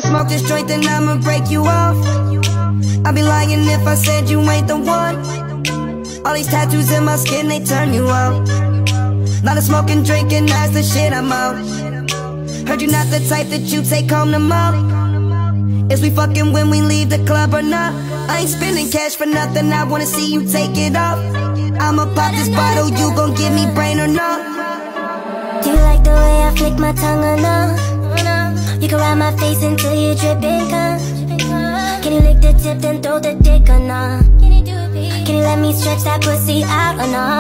smoke this joint, then I'ma break you off. I'd be lying if I said you ain't the one. All these tattoos in my skin, they turn you out. Lot of smoking, drinking, that's the shit I'm out. Heard you not the type that you take home to mom. Is we fucking when we leave the club or not? I ain't spending cash for nothing, I wanna see you take it off. I'ma pop this bottle, you gon' give me brain or not? Do you like the way I flick my tongue or not? You can ride my face until you dripping cum. Can you lick the tip then throw the dick or not? Can you let me stretch that pussy out or not?